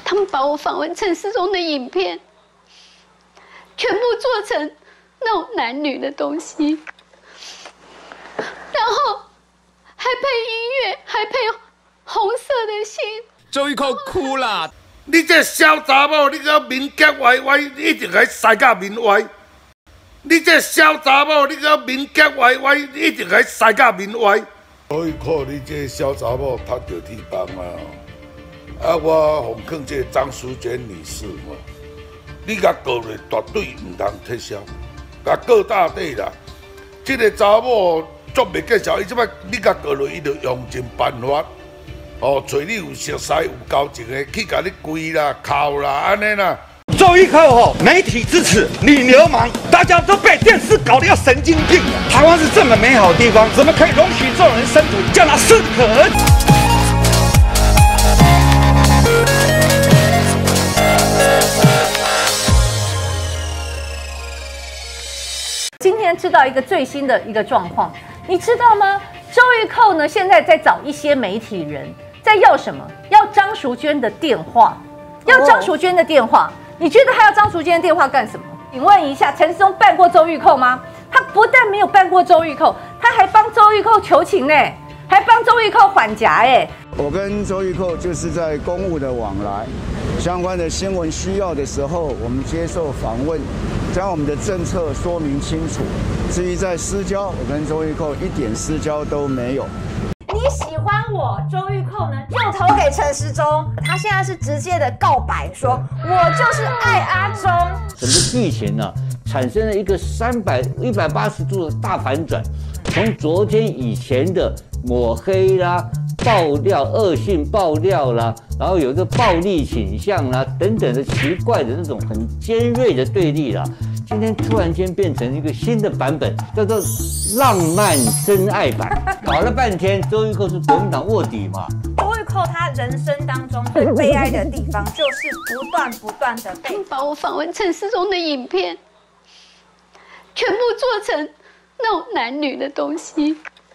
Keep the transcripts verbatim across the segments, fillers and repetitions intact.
他们把我访问陈时中的影片，全部做成那种男女的东西，然后还配音乐，还配红色的心。 周玉蔻哭了。 你这小查某，你个面夹歪歪，一定该塞甲面歪。你这小查某，你个面夹歪歪，一定该塞甲面歪。所以靠你这小查某读着铁棒啊！啊，我奉劝这张淑娟女士嘛，你甲告落绝对唔通撤销，甲告大底啦。这个查某作袂见效，伊即摆你甲告落，伊就用尽办法。哦，找你有熟识、有交情的，去甲你跪啦、哭啦，安尼啦。 周玉蔻哦，媒体支持女流氓，大家都被电视搞得要神经病了。台湾是这么美好的地方，怎么可以容许这种人生存？叫他是可恩。 今天知道一个最新的一个状况，你知道吗？周玉蔻呢，现在在找一些媒体人。在要什么？要张淑娟的电话，要张淑娟的电话。你觉得他要张淑娟的电话干什么？请问一下，陈时中办过周玉蔻吗？他不但没有办过周玉蔻，他还帮周玉蔻求情呢，还帮周玉蔻缓颊哎。 我跟周玉蔻就是在公务的往来，相关的新闻需要的时候，我们接受访问，将我们的政策说明清楚。至于在私交，我跟周玉蔻一点私交都没有。 你喜欢我周玉蔻呢，就投给陈时中。他现在是直接的告白，说我就是爱阿中。 整个剧情呢、啊，产生了一个三百一百八十度的大反转，从昨天以前的抹黑啦、爆料、恶性爆料啦，然后有一个暴力倾向啦等等的奇怪的那种很尖锐的对立啦。今天突然间变成一个新的版本，叫做浪漫真爱版。搞了半天，周玉蔻是国民党卧底嘛？ 周玉蔻他人生当中最悲哀的地方，就是不断不断的被他们把我访问陈时中的影片，全部做成那种男女的东西，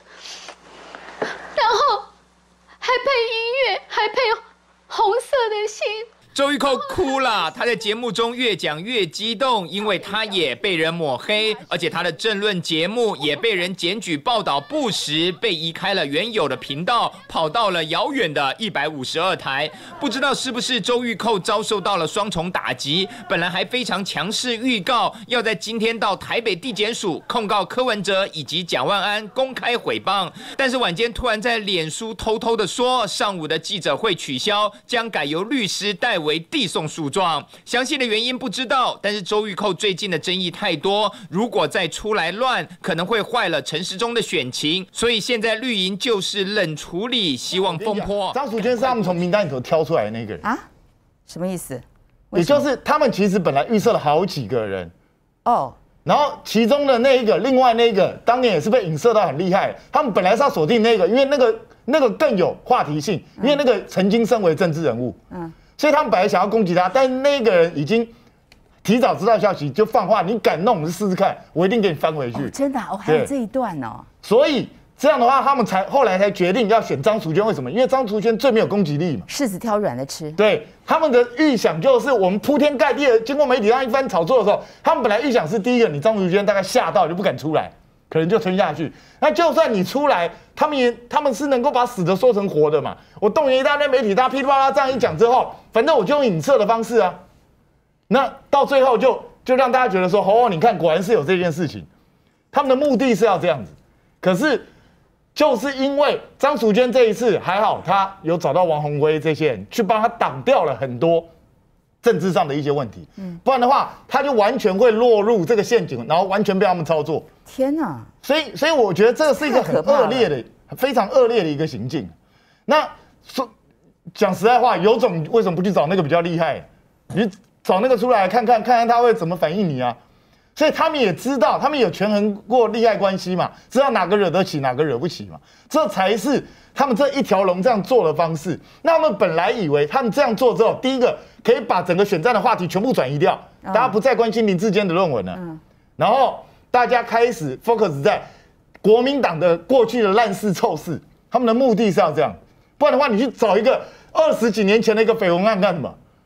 然后还配音乐，还配红色的心。 周玉蔻哭了，她在节目中越讲越激动，因为她也被人抹黑，而且她的政论节目也被人检举报道不实，被移开了原有的频道，跑到了遥远的一百五十二台。不知道是不是周玉蔻遭受到了双重打击，本来还非常强势预告要在今天到台北地检署控告柯文哲以及蒋万安公开诽谤，但是晚间突然在脸书偷偷的说，上午的记者会取消，将改由律师代为递送诉状，详细的原因不知道，但是周玉蔻最近的争议太多，如果再出来乱，可能会坏了陈时中的选情，所以现在绿营就是冷处理，希望风波。 张淑娟是他们从名单里头挑出来的那个人啊？什么意思？ 也就是他们其实本来预设了好几个人哦， 然后其中的那一个，另外那一个当年也是被影射到很厉害，他们本来是要锁定那个，因为那个那个更有话题性，因为那个曾经身为政治人物，嗯。所以他们本来想要攻击他，但是那个人已经提早知道消息，就放话：你敢弄，我们试试看，我一定给你翻回去。 哦、真的、啊，我、哦、还有这一段哦。 所以这样的话，他们才后来才决定要选张淑娟。为什么？因为张淑娟最没有攻击力嘛。 柿子挑软的吃。 对，他们的预想就是我们铺天盖地的，经过媒体上一番炒作的时候，他们本来预想是第一个，你张淑娟大概吓到就不敢出来，可能就吞下去。那就算你出来，他们也他们是能够把死的说成活的嘛。我动员一大堆媒体，大家噼里啪啦这样一讲之后，反正我就用影射的方式啊。那到最后就就让大家觉得说，哦，你看果然是有这件事情。他们的目的是要这样子，可是就是因为张淑娟这一次还好，他有找到王鸿薇这些人去帮他挡掉了很多政治上的一些问题，嗯，不然的话，他就完全会落入这个陷阱，然后完全被他们操作。 天哪！ 所以，所以我觉得这个是一个很恶劣的、非常恶劣的一个行径。那说讲实在话，有种为什么不去找那个比较厉害？你找那个出来看看，看看他会怎么反应你啊？所以他们也知道，他们有权衡过利害关系嘛，知道哪个惹得起，哪个惹不起嘛，这才是他们这一条龙这样做的方式。那他们本来以为他们这样做之后，第一个可以把整个选战的话题全部转移掉，大家不再关心林智坚的论文了，嗯、然后大家开始 focus 在国民党的过去的烂事臭事，他们的目的是要这样，不然的话，你去找一个二十几年前的一个绯闻案干什么？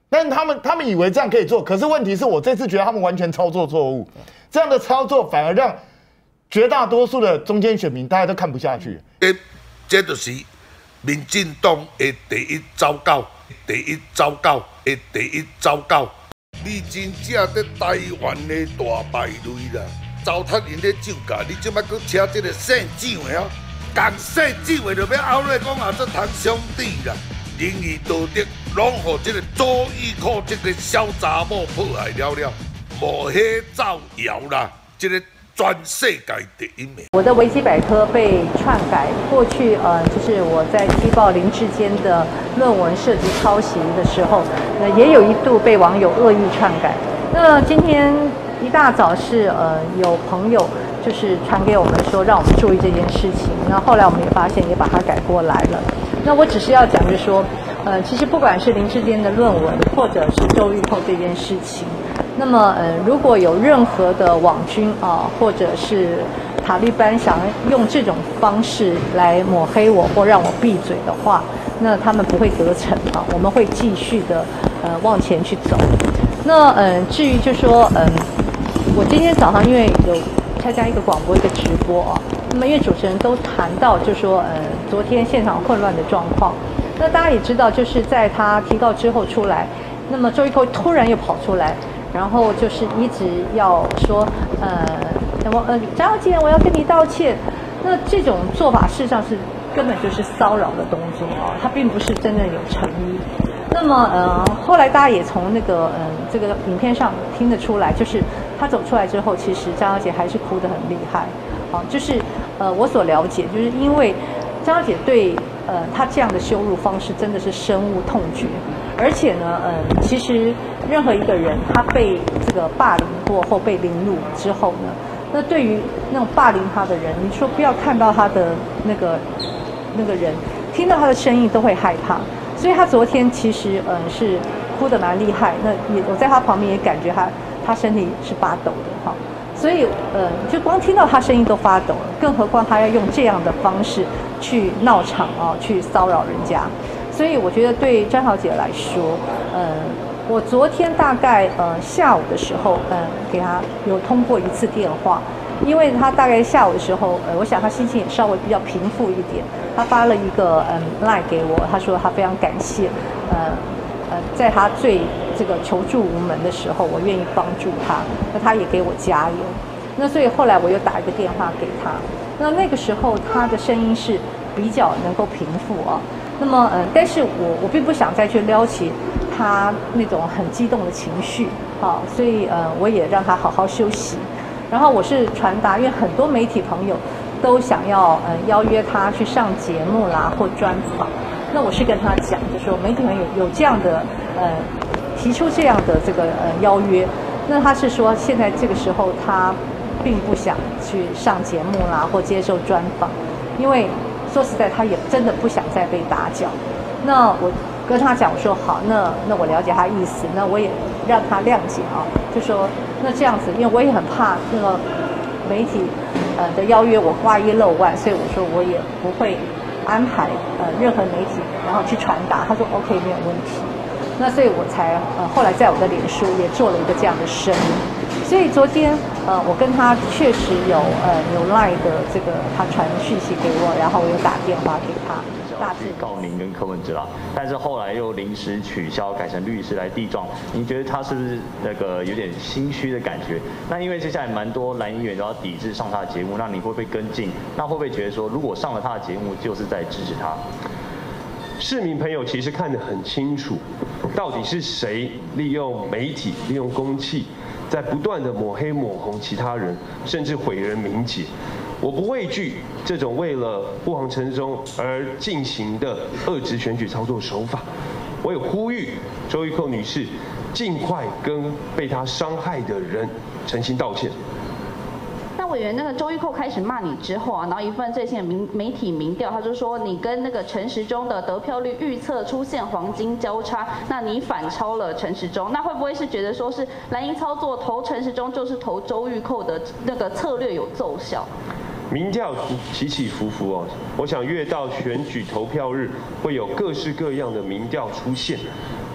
但是他们他们以为这样可以做，可是问题是我这次觉得他们完全操作错误，这样的操作反而让绝大多数的中间选民大家都看不下去。 诶，这就是民进党的第一糟糕，第一糟糕的第一糟糕。你真正在台湾的大败类啦！糟蹋人的酒驾，你即摆搁请这个县长的啊，讲县长的就要后来讲啊，这谈兄弟啦。仁义道德拢互这个周玉蔻这个小查某破坏了了，抹黑造谣啦，这个全世界第一名。 我的维基百科被篡改，过去呃，就是我在踢爆林志坚的论文涉及抄袭的时候，呃，也有一度被网友恶意篡改。那今天一大早是呃有朋友就是传给我们说，让我们注意这件事情。那后来我们也发现，也把它改过来了。那我只是要讲，就是说，呃，其实不管是林志坚的论文，或者是周玉蔻这件事情，那么呃，如果有任何的网军啊，或者是塔利班想用这种方式来抹黑我或让我闭嘴的话，那他们不会得逞啊，我们会继续的呃往前去走。那嗯、呃，至于就说嗯、呃，我今天早上因为有参加一个广播一个直播啊。那么，因为主持人都谈到，就说，呃，昨天现场混乱的状况，那大家也知道，就是在他提告之后出来，那么周玉蔻突然又跑出来，然后就是一直要说，呃，我呃张小姐，我要跟你道歉。那这种做法事实上是根本就是骚扰的动作啊，他并不是真正有诚意。那么，呃，后来大家也从那个，嗯、呃，这个影片上听得出来，就是他走出来之后，其实张小姐还是哭得很厉害。好，就是呃，我所了解，就是因为张小姐对呃她这样的羞辱方式真的是深恶痛绝，而且呢，呃，其实任何一个人他被这个霸凌过后被凌辱之后呢，那对于那种霸凌他的人，你说不要看到他的那个那个人，听到他的声音都会害怕，所以他昨天其实嗯、呃、是哭得蛮厉害，那也我在他旁边也感觉他他身体是发抖的哈。所以，呃，就光听到他声音都发抖了，更何况他要用这样的方式去闹场啊，去骚扰人家。所以，我觉得对张小姐来说，呃，我昨天大概呃下午的时候，嗯、呃，给她有通过一次电话，因为她大概下午的时候，呃，我想她心情也稍微比较平复一点，她发了一个嗯 line 给我，她说她非常感谢，呃。呃，在他最这个求助无门的时候，我愿意帮助他，那他也给我加油。那所以后来我又打一个电话给他，那那个时候他的声音是比较能够平复啊。那么，嗯、呃，但是我我并不想再去撩起他那种很激动的情绪，啊，所以呃，我也让他好好休息。然后我是传达，因为很多媒体朋友都想要呃邀约他去上节目啦或专访。那我是跟他讲，就说媒体朋友有这样的呃提出这样的这个呃邀约，那他是说现在这个时候他并不想去上节目啦或接受专访，因为说实在他也真的不想再被打搅。那我跟他讲，我说好，那那我了解他意思，那我也让他谅解啊，就说那这样子，因为我也很怕那个媒体呃的邀约我挂一漏万，所以我说我也不会安排呃任何媒体然后去传达。他说 OK 没有问题。那所以我才呃后来在我的脸书也做了一个这样的声明。所以昨天呃我跟他确实有呃有 line 的这个他传讯息给我，然后我又打电话给他。 大致告您跟柯文哲啦，但是后来又临时取消，改成律师来递状。您觉得他是不是那个有点心虚的感觉？那因为接下来蛮多蓝议员都要抵制上他的节目，那你会不会跟进？那会不会觉得说，如果上了他的节目，就是在支持他？ 市民朋友其实看得很清楚，到底是谁利用媒体、利用公器，在不断的抹黑抹红其他人，甚至毁人名节。我不畏惧这种为了不黄陈忠而进行的恶质选举操作手法，我也呼吁周玉蔻女士尽快跟被她伤害的人诚心道歉。 那委员，那个周玉蔻开始骂你之后啊，然后一份最新的民媒体民调，他就说你跟那个陈时中的得票率预测出现黄金交叉，那你反超了陈时中，那会不会是觉得说是蓝营操作投陈时中就是投周玉蔻的那个策略有奏效？ 民调起起伏伏哦，我想越到选举投票日，会有各式各样的民调出现。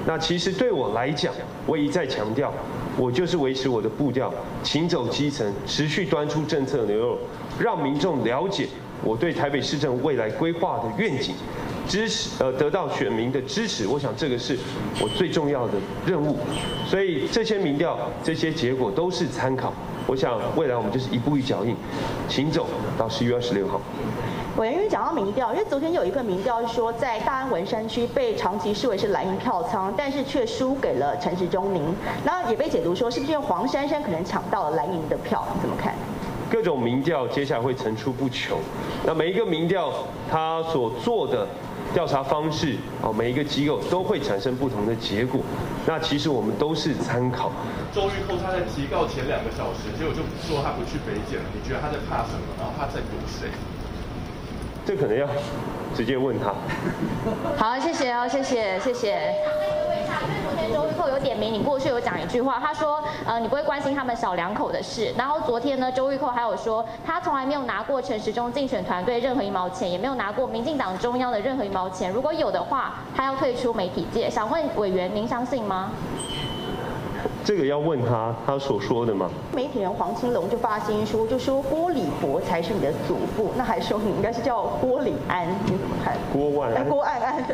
那其实对我来讲，我一再强调，我就是维持我的步调，勤走基层，持续端出政策牛肉，让民众了解我对台北市政未来规划的愿景，支持呃得到选民的支持。我想这个是我最重要的任务。所以这些民调、这些结果都是参考。我想未来我们就是一步一脚印，勤走到十一月二十六号。 委员，因为讲到民调，因为昨天有一份民调是说，在大安文山区被长期视为是蓝营票仓，但是却输给了陈时中您，那也被解读说是不是因为黄珊珊可能抢到了蓝营的票？你怎么看？ 各种民调接下来会层出不穷，那每一个民调它所做的调查方式啊，每一个机构都会产生不同的结果。那其实我们都是参考。 周玉蔻他在提告前两个小时，结果就说他不去北检了，你觉得他在怕什么？然后他在躲谁？ 这可能要直接问他。 好，谢谢哦，谢谢，谢谢。昨天周玉蔻有点名，你过去有讲一句话，他说，呃，你不会关心他们小两口的事。然后昨天呢，周玉蔻还有说，他从来没有拿过陈时中竞选团队任何一毛钱，也没有拿过民进党中央的任何一毛钱。如果有的话，他要退出媒体界。想问委员，您相信吗？ 这个要问他，他所说的吗？ 媒体人黄青龙就发新书，就说郭礼博才是你的祖父，那还说你应该是叫郭礼安，你怎么看？ 郭万安。 郭安安。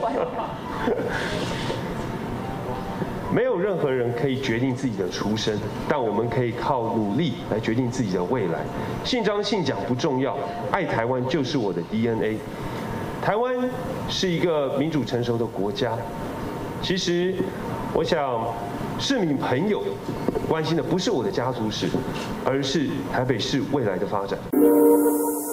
没有任何人可以决定自己的出身，但我们可以靠努力来决定自己的未来。姓张姓蒋不重要，爱台湾就是我的 D N A。台湾是一个民主成熟的国家。其实，我想市民朋友关心的不是我的家族史，而是台北市未来的发展。